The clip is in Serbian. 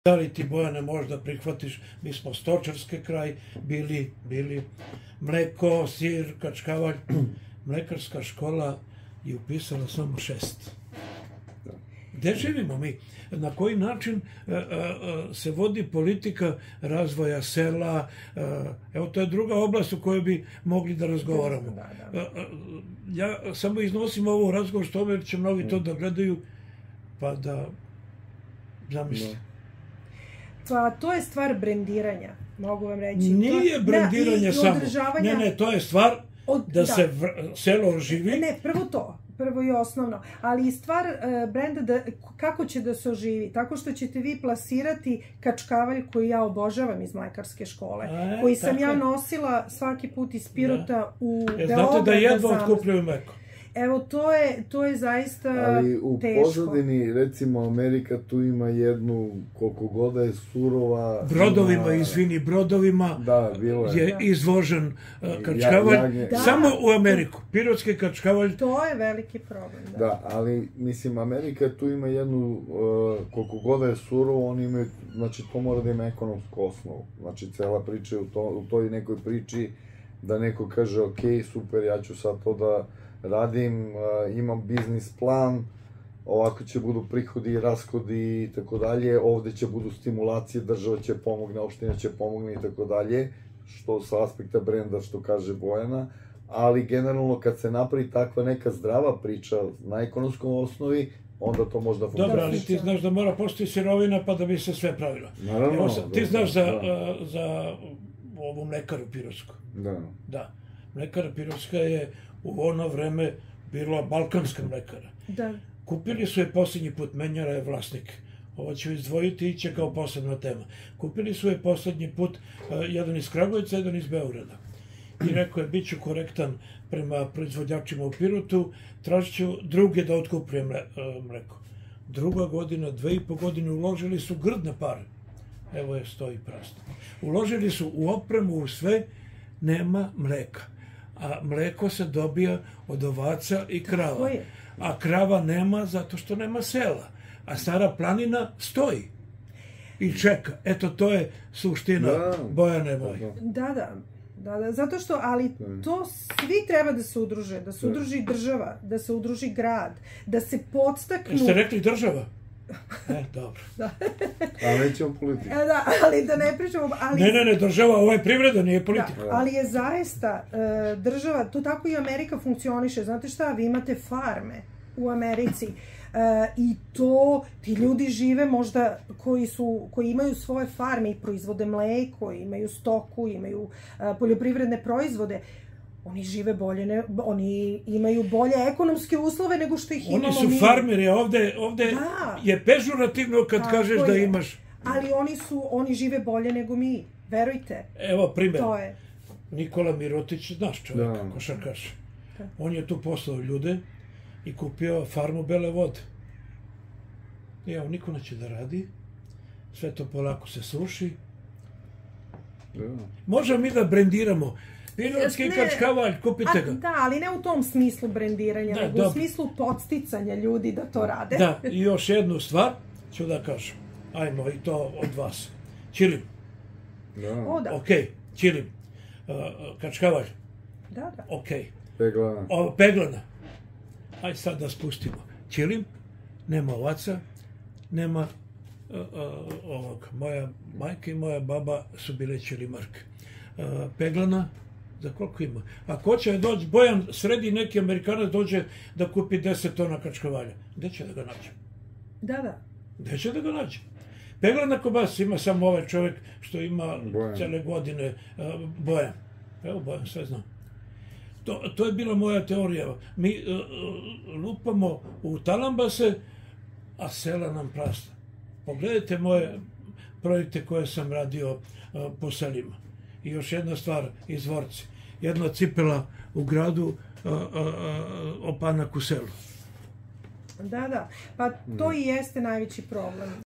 Da li ti, Bojane, možda prihvatiš, mi smo stočarski kraj bili mleko, sir, kačkavalj, mlekarska škola je upisala samo 6. Gde živimo mi? Na koji način se vodi politika razvoja sela? Evo, to je druga oblast u kojoj bi mogli da razgovaramo. Ja samo iznosim ovo razgovor što ove će mnogi to da gledaju, pa da zamislite. Pa to je stvar brendiranja, mogu vam reći. Nije brendiranje samo. Ne, to je stvar da se selo oživi. Ne, prvo to. Prvo i osnovno. Ali i stvar brenda, kako će da se oživi? Tako što ćete vi plasirati kačkavalj koji ja obožavam iz mlekarske škole. Koji sam ja nosila svaki put iz Pirota u Beograd. Znate da jedva otkupljuju mleko? Evo, to je zaista teško. Ali u pozadini, recimo, Amerika tu ima jednu, koliko god je surova... Brodovima je izvožen kačkavalj. Samo u Ameriku. Pirotski kačkavalj. To je veliki problem. Da, ali, mislim, Amerika tu ima jednu, koliko god je surovo, oni imaju, znači, to mora da ima ekonomsku osnovu. Znači, cela priča je u toj nekoj priči da neko kaže, ok, super, ja ću sad to da radim, imam biznis plan, ovako će budu prihodi i rashodi i tako dalje, ovde će budu stimulacije, država će pomogne, opština će pomogne i tako dalje, što sa aspekta brenda, što kaže Bojana, ali generalno kad se napravi takva neka zdrava priča na ekonomskom osnovi, onda to možda funkcionira. Dobro, ali ti znaš da mora postoji sirovina pa da bi se sve pravilo. Naravno. Ti znaš za ovu mlekaru Pirotsku. Da. Mlekara Pirotska je u ono vreme bila balkanska mlekara. Kupili su je posljednji put, menjala je vlasnik. Ovo ću izdvojiti i će kao posebna tema. Kupili su je posljednji put jedan iz Kragujevca, jedan iz Beograda. I rekao je, bit ću korektan prema proizvođačima u Pirotu, tražit ću druge da otkupujem mleko. Druga godina, 2,5 godine uložili su grdne pare. Evo je, stoji prazno. Uložili su u opremu, u sve, nema mleka. A mleko se dobija od ovaca i krava. A krava nema zato što nema sela. A Stara planina stoji i čeka. Eto, to je suština, Bojane moje. Da, zato što, ali to svi treba da se udruže. Da se udruži država, da se udruži grad, da se podstaknu... Jeste rekli država? Dobro. A nećemo politiku. Da, ali da ne pričamo... Ne, država, ovo je privreda, nije politika. Ali je zaista država, to tako i Amerika funkcioniše. Znate šta, vi imate farme u Americi i to, ti ljudi žive možda koji imaju svoje farme i proizvode mleko, imaju stoku, imaju poljoprivredne proizvode. Oni žive bolje, oni imaju bolje ekonomske uslove nego što ih imamo mi. Oni su farmeri, ovde je pežurativno kad kažeš da imaš... Ali oni žive bolje nego mi, verujte. Evo primjer, Nikola Mirotić, znaš čovjek, košarkaš. On je tu poslao ljude i kupio farmu Bele vode. I evo, niko neće da radi, sve to polako se suši. Možemo mi da brendiramo Pirotski kačkavalj, kupite ga. Da, ali ne u tom smislu brendiranja, nego u smislu podsticanja ljudi da to rade. Da, i još jednu stvar ću da kažem. Ajmo, i to od vas. Ćilim. Ok, ćilim. Kačkavalj. Da. Ok. Peglana. Peglana. Ajde sad da spustimo. Ćilim, nema ovaca, nema ovog. Moja majka i moja baba su bile ćilimarke. Peglana, za koliko ima? Ako hoće doći, Bojan sredi neki Amerikanac dođe da kupi 10 tona kačkavalja. Gde će da ga nađe? Da. Gde će da ga nađe? Peglana kobas ima samo ovaj čovjek što ima cele godine, Bojan. Evo Bojan, sve znam. To je bila moja teorija. Mi lupamo u talambase, a sela nam prazna. Pogledajte moje projekte koje sam radio po selima. I još jedna stvar, izvorci. Jedna cipela u gradu, opanak u selu. Da, pa to i jeste najveći problem.